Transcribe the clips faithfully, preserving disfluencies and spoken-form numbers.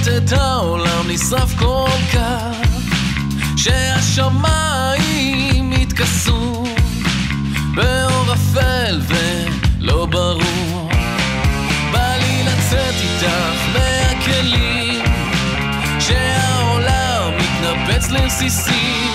את העולם נשרף כל כך שהשמיים התכסו באור אפל ולא ברור. בא לי לצאת איתך מהכלים שהעולם מתנפץ לרסיסים,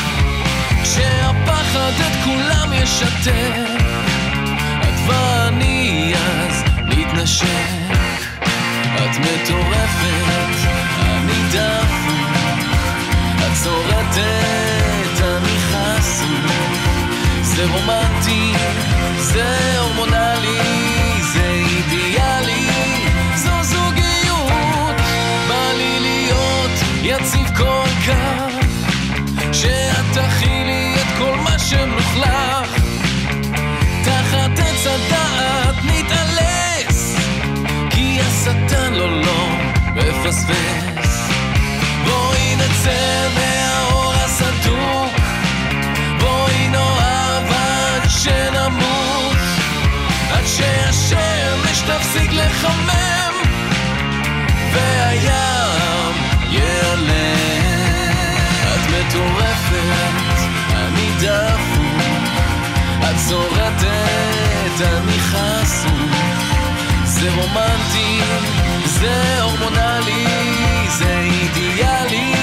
שהפחד את כולם ישתק, את ואני אז נתנשק. את מטורפת, אני דפוק, את צורטת, אני חסום. זה רומנטי, זה הורמונלי, זה אידיאלי, זו זוגיות. בא לי להיות יציב כל כך שאת תכילי את כל מה שמלוכלך. תחת עץ הדעת נתעלס, כי השטן לא לא מפספס. בואי נצא מהאור הסדוק, בואי נאהב עד שנמות, עד שהשמש תפסיק לחמם והים ייעלם. את מטורפת, אני דפוק, את צורטת, אני חסום. זה רומנטי, זה הורמונלי, זה אידיאלי,